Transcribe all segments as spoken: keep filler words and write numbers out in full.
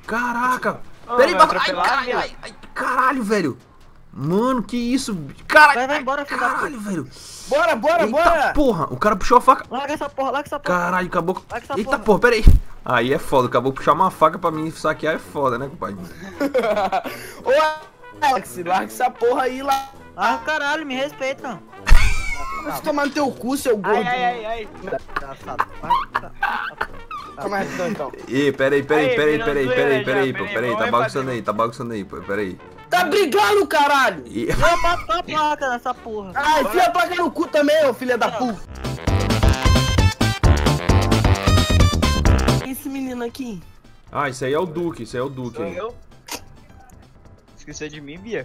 Caraca! Ô, Peraí, vai bata... ai, atropelar, caralho, viado? ai, ai, caralho, velho! Mano, que isso? Caralho! Vai, vai embora, filho da puta. Caralho, velho! Bora, bora, Eita bora! porra! O cara puxou a faca. Larga essa porra, larga essa porra. Caralho, acabou. Larga essa Eita porra. porra, peraí. Aí é foda, acabou de puxar uma faca pra mim saquear, é foda, né, compadre? Ô, Alex, larga essa porra aí lá. Ah, caralho, me respeita. Vai se tomar no teu cu, seu gordo. Ai, ai, ai, ai. Engraçado. Calma aí, rapidão, então. Ih, peraí, peraí, Aí, peraí, virando peraí, zoeira peraí, já, peraí, pô, peraí, peraí, tá vamos bagunçando fazer. aí, tá bagunçando aí, pô, peraí. Tá brigando, caralho! Ih, Eu bato a placa nessa porra. Ai, enfia a placa no cu também, ô filha da puta. Esse menino aqui. Ah, isso aí é o Duque, isso aí é o Duque. Sou aí. eu? Esqueceu de mim, Bia?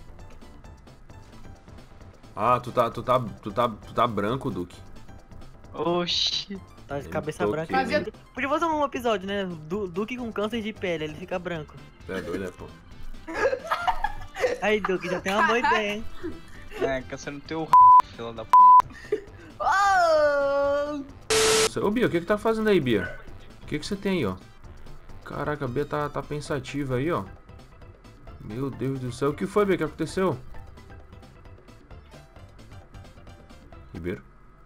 Ah, tu tá, tu tá, tu tá, tu tá branco, Duque. Oxi. Tá de cabeça tô branca. aqui, né? Podia fazer um episódio, né? Du Duque com câncer de pele, ele fica branco. É doido, é, pô. Aí, Duque, já tem uma boa ideia, hein? É, câncer no teu r, fila da p. Ô, Bia, o que que tá fazendo aí, Bia? O que que você tem aí, ó? Caraca, a Bia tá, tá pensativa aí, ó. Meu Deus do céu, o que foi, Bia? O que aconteceu? Ribeiro?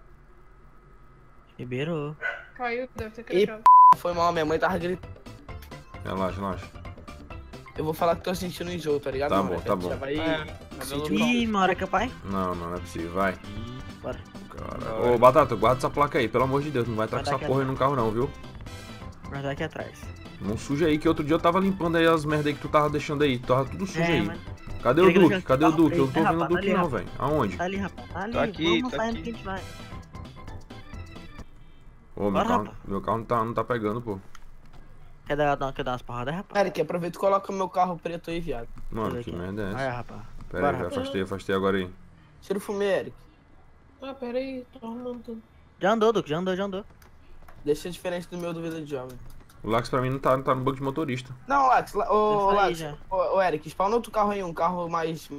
Ribeiro. Caiu, deve ter E crachado. foi mal, minha mãe tava gritando. Relaxa, relaxa. Eu vou falar que tô sentindo enjoo, tá ligado? Tá mano? bom, tá bom. Já vai... É, mas eu sentir não- um- Ih, uma hora que é pai? Não, não, não é possível, vai. Bora. Cara. Ô, Batata, guarda essa placa aí, pelo amor de Deus, não vai entrar com Vai essa dar porra aí que- no carro não, viu? Nós vai aqui atrás. Não suja aí, que outro dia eu tava limpando aí as merda aí que tu tava deixando aí, tava tudo sujo É, aí. mas- Cadê o Queria que Duque? ele Cadê o já- Duque? Eu não tô É, vendo o rapaz, Duque tá ali, não, velho. Aonde? Tá ali, rapaz. Tá ali. Tô aqui, Vamos tô saindo aqui. que a gente vai. Ô, meu Bora, carro, rapaz. meu carro não tá, não tá pegando, pô. Quer dar, dar- quer dar umas porradas, rapaz? Eric, aproveita e coloca meu carro preto aí, viado. Mano, Deixa que eu ver aqui. merda é Aí, essa? rapaz. Pera Bora, aí, rapaz. afastei, afastei agora aí. Tira o fumê, Eric. Ah, pera aí, tô arrumando tudo. Já andou, Duque, já andou, já andou. Deixa diferente do meu do Vida de Jovem. O Lax pra mim não tá, não tá no banco de motorista. Não, Lax, la- ô, Eu ô, falei Lax, já. ô, ô, Eric, spawna outro carro aí, um carro mais...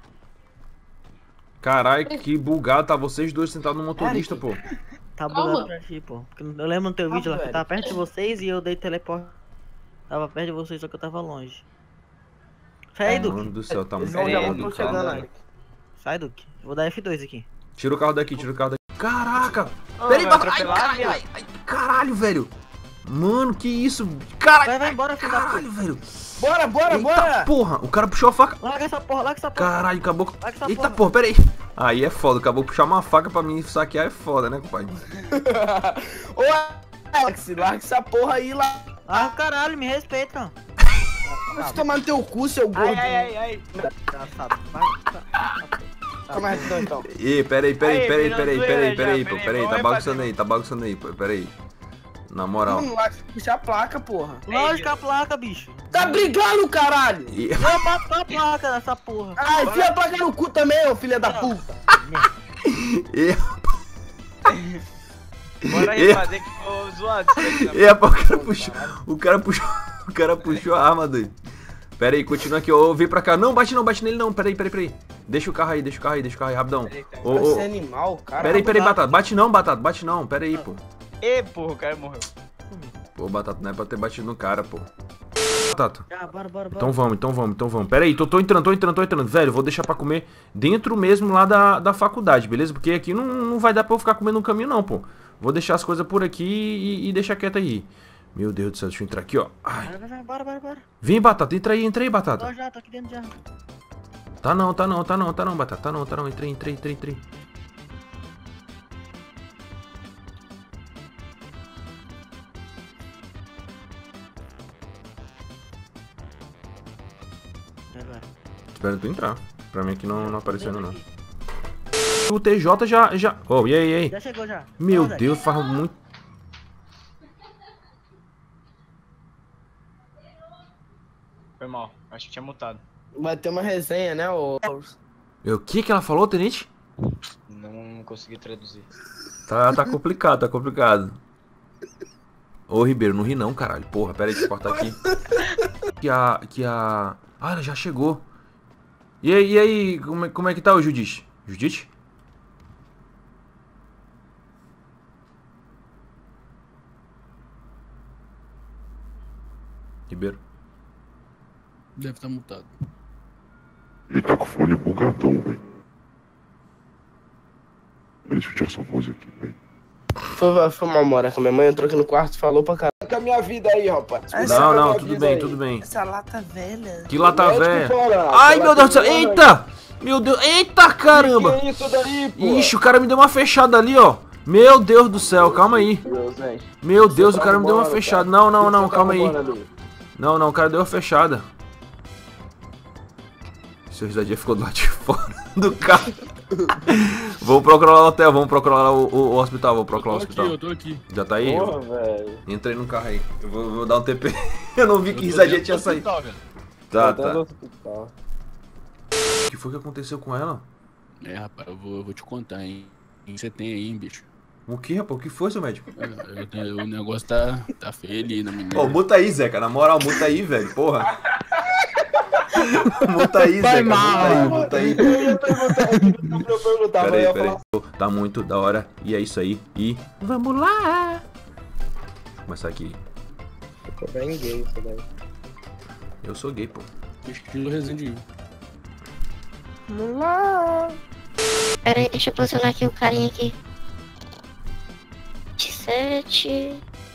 Caralho, que bugado, tá vocês dois sentados no motorista, pô. Tá Calma. bugado pra ti, pô. Porque eu lembro no teu Calma, vídeo lá que eu velho. tava perto de vocês e eu dei teleporte. Tava perto de vocês, só que eu tava longe. Sai aí, Duque. Mano do céu, tá muito Não, já Sereno, tô foda, chegando, cara. Eric. Sai, Duque. Vou dar F dois aqui. Tira o carro daqui, tira o carro daqui. Caraca! Ô, Peraí, vai bata... ai, atropelar, caralho, viado? ai, ai, caralho, velho! Mano, que isso? Caralho! Vai, vai embora, filho da puta. Caralho, velho! Bora, bora, Eita bora! porra! O cara puxou a faca. Larga essa porra, larga essa porra. Caralho, acabou. Larga essa Eita porra. porra, peraí. Aí é foda, acabou de puxar uma faca pra mim saquear, é foda, né, compadre? Ô, Alex, larga essa porra aí lá. Ah, caralho, me respeita. Vai se tomar no teu cu, seu gordo. Ai, ai, ai, ai. Engraçado. Vai. Calma aí, rapidão, então. Ih, peraí, peraí, Aí, peraí, virando peraí, zoeira peraí, já, peraí, pô, peraí, peraí, tá vamos bagunçando fazer. aí, tá bagunçando aí, pô, peraí. Na moral. Mano, Lax, puxa a placa, porra. Lógico a placa, bicho. Tá brigando, caralho! Ih, Eu bato a placa nessa porra. Ai, enfia a placa no cu também, ô filha da puta. ih, Bora E- refazer que ficou zoado isso daqui, né? ih, pô, o cara puxou, o cara puxou, o cara puxou a arma, doido. Pera aí, continua aqui, ô, vem pra cá. Não, bate não, bate nele não, peraí, peraí, peraí. Deixa o carro aí, deixa o carro aí, deixa o carro aí, rapidão. Peraí, peraí. Ô, Vai ô, ser animal, cara. peraí, peraí, Batata, bate não, Batata, bate não, pera aí, pô. Ê, porra, o cara morreu. Pô, Batata, não é pra ter batido no cara, pô. Batata. Já, bora, bora, bora. Então vamos, então vamos, então vamos. Pera aí, tô, tô entrando, tô entrando, tô entrando. Velho, vou deixar pra comer dentro mesmo lá da, da faculdade, beleza? Porque aqui não, não vai dar pra eu ficar comendo no caminho não, pô. Vou deixar as coisas por aqui e, e deixar quieto aí. Meu Deus do céu, deixa eu entrar aqui, ó. Ai. Vai, vai, vai, bora, bora, bora. Vem, Batata, entra aí, entra aí, Batata. Tô já, tô aqui dentro já. Tá não, tá não, tá não, tá não, Batata, tá não, tá não. Entrei, entrei, entrei, entrei. Vai, vai. Espero tu entrar. Pra mim aqui não, não apareceu não. O T J já, já... Oh, e aí, e aí? Já chegou já. Meu Bora, Deus, faz muito... Foi mal, acho que tinha mutado. Vai ter uma resenha, né, ô... O que que ela falou, Tenente? Não consegui traduzir. Tá, tá complicado, tá complicado. Ô, Ribeiro, não ri não, caralho. Porra, pera aí, deixa eu cortar aqui. Que a... Que a... Ah, ela já chegou. E aí, e aí como, é, como é que tá o Judite? Judite? Ribeiro. Deve estar mutado. Ele tá com o fone bugadão, velho. Deixa eu tirar essa voz aqui, velho. Foi, foi mal, Moreca. Minha mãe entrou aqui no quarto e falou pra caralho. Com a minha vida aí, rapaz. Não, não, tudo bem, tudo bem. Essa lata velha. Que lata Médico velha? fora, Ai, ela meu Deus do céu. tá falando. Eita! Meu Deus. Eita, caramba! Que é isso daí, pô? Ixi, o cara me deu uma fechada ali, ó. Meu Deus do céu, calma aí. Deus, velho. Meu Deus, o tá cara me deu uma arrumando, fechada. cara? Não, não, O que não, você tá calma aí. arrumando ali? Não, não, o cara deu uma fechada. Seu risadinha ficou do lado de fora do carro. Vamos procurar o hotel, vamos procurar o, o, o hospital, vou procurar o Eu tô hospital. aqui, eu tô aqui. Já tá aí? Porra, velho. Entrei no carro aí. Eu vou, vou dar um T P. Eu não vi que risadinha tinha saído. Tá, Tá no tá. hospital. O que foi que aconteceu com ela? É, rapaz, eu vou, eu vou te contar, hein. O que você tem aí, hein, bicho? O que, rapaz? O que foi, seu médico? Eu- eu tenho- o negócio tá, tá feio ali na menina. Ô, muta aí, Zeca. Na moral, muta aí, velho. Porra. Muta aí, Zeca. Muta aí, muta aí. Eu ia perguntar, eu ia perguntar, Pera mas eu aí, ia pera falar. aí. Tá muito da hora. E é isso aí. E vamos lá. Vou começar aqui. Ficou bem gay isso daí. Eu sou gay, pô. Estilo Resendinho. Vamos lá. Pera aí, deixa eu posicionar aqui o carinha aqui. sete.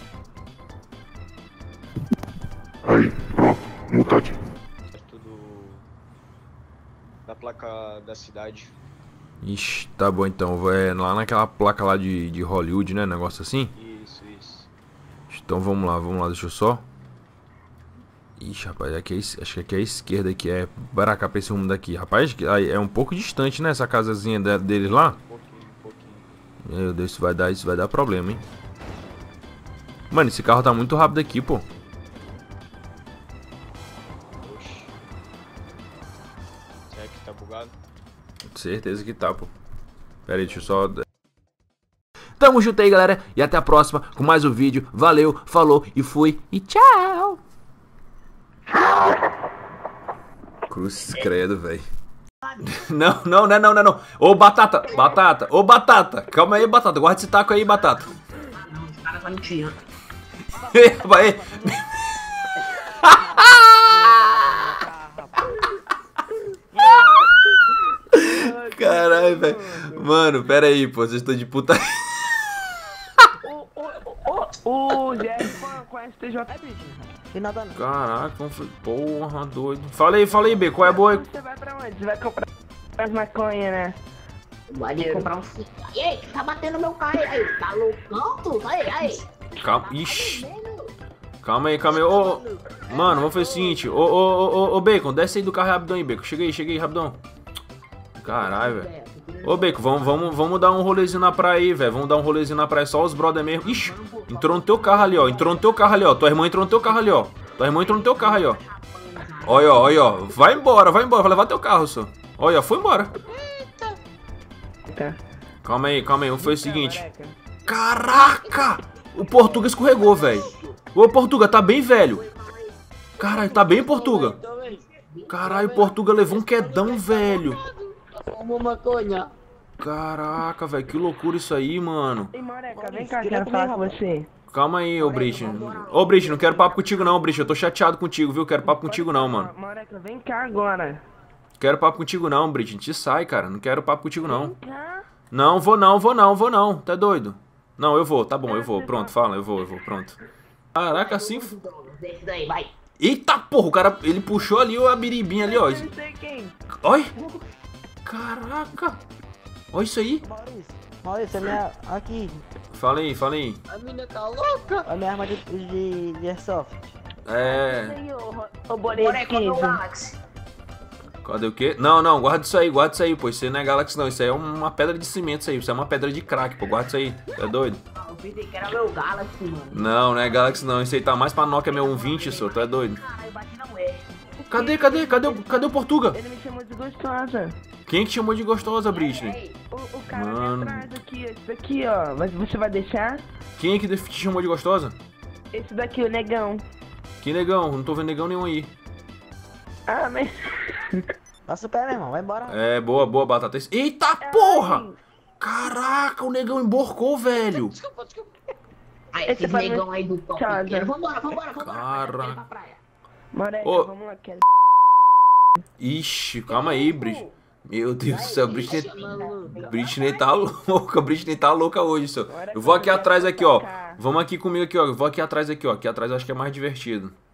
Aí, pronto. Mutadinho. Tudo da placa da cidade. Ixi, tá bom então. É lá naquela placa lá de, de Hollywood, né? Negócio assim. Isso, isso. Então vamos lá, vamos lá. Deixa eu só. Ixi, rapaz, aqui é, es- acho que aqui é a esquerda que é para cá pra esse rumo daqui. Rapaz, que- aí é um pouco distante, né? Essa casazinha de- deles lá. Um pouquinho, um pouquinho. Meu Deus, isso vai dar, isso vai dar problema, hein? Mano, esse carro tá muito rápido aqui, pô. Oxi. Será que tá bugado? Certeza que tá, pô. Pera aí, deixa eu só... Tamo junto aí, galera. E até a próxima com mais um vídeo. Valeu, falou e fui. E tchau. Cruz credo, velho. Não, não, não, não, não, não. Ô, Batata, Batata, ô, Batata. Calma aí, Batata. Guarda esse taco aí, Batata. Não, os caras tá mentindo. Vai. Caralho, velho. Mano, pera aí, pô. Vocês estão de puta. O, o, o, o Jefferson conhece o T J. É, bicho. Tem nada não. Caraca, como foi? Porra, doido. Fala aí, fala aí, B. Qual é a boa? Você vai pra onde? Você vai comprar as maconha, né? Vai comprar um. E aí, tá batendo meu carro aí? Tá loucão, tu? Aí, aí. Calma. Ixi. Calma aí, calma aí. Ô, ô, mano, vamos fazer o seguinte. Ô, ô, ô, ô, ô, Bacon, desce aí do carro rapidão aí, Bacon. Chega aí, chega aí, rapidão. Caralho, velho. Ô, Bacon, vamos, vamos, vamos dar um rolezinho na praia aí, velho. Vamos dar um rolezinho na praia, só os brother mesmo. Ixi, entrou no teu carro ali, ó. Entrou no teu carro ali, ó. Tua irmã entrou no teu carro ali, ó. Tua irmã entrou no teu carro aí, ó. Olha, ó, olha, ó. Vai embora, vai embora. Vai levar teu carro, senhor. Olha, foi embora. Tá. Calma aí, calma aí. Vamos fazer o seguinte. Caraca! O Portuga escorregou, velho. Ô, Portuga, tá bem velho. Caralho, tá bem, Portuga. Caralho, o Portuga levou um quedão, velho. Como maconha. Caraca, velho, que loucura isso aí, mano. Ei, Moreca, vem cá, quero falar com você. Calma aí, ô Brich. Ô, Brich, não quero papo contigo não, Brich. Eu tô chateado contigo, viu? Quero papo contigo não, mano. Moreca, vem cá agora. Quero papo contigo não, Brich. A gente sai, cara. Não quero papo contigo não. Vem cá. Não, vou não, vou não, vou não. Tá doido? Não, eu vou, tá bom, eu vou. Pronto, fala, eu vou, eu vou, pronto. Caraca, assim... Desce daí, vai. Eita porra, o cara, ele puxou ali a biribinha ali, ó. Eu não sei quem. Olha. Caraca. Olha isso aí. Maurício, Maurício, a minha... Aqui, Fala aí, fala aí. A menina tá louca. a minha arma de, de, de airsoft. É... Ei, ô, ô, Bonequinho. Galaxy. Cadê o quê? Não, não, guarda isso aí, guarda isso aí, pô. Isso aí não é Galaxy não, isso aí é uma pedra de cimento, isso aí. Isso é uma pedra de crack, pô. Guarda isso aí. É doido? Eu pensei que era meu Galaxy, mano. Não, não é Galaxy não. Isso aí tá mais pra Nokia meu cento e vinte, senhor. Tu é doido? Caralho, bati na mulher. Cadê, cadê, cadê, o- cadê o Portuga? Ele me chamou de gostosa. Quem que te chamou de gostosa, Britney? Ei, O, o cara Mano. ali atrás aqui, esse daqui, ó. Mas você vai deixar? Quem é que te chamou de gostosa? Esse daqui, o negão. Que negão? Não tô vendo negão nenhum aí. Ah, mas... Passa o pé, meu irmão, vai embora. É, boa, boa, batata. Eita porra! Caraca, o negão emborcou, velho. desculpa, desculpa. Aí, Esse esse foi negão aí do top Tchau, pequeno. Tchau. Vambora, vambora, vambora. Cara. Quero ir pra praia. Moreca, Ô. vamos lá, quero... Ixi, calma aí, Britney. Meu Deus do céu, Britney, Britney tá louca, Britney tá louca hoje, senhor. Eu vou aqui atrás aqui, ó. Vamos aqui comigo aqui, ó. Eu vou aqui atrás aqui, ó. Aqui atrás eu acho que é mais divertido.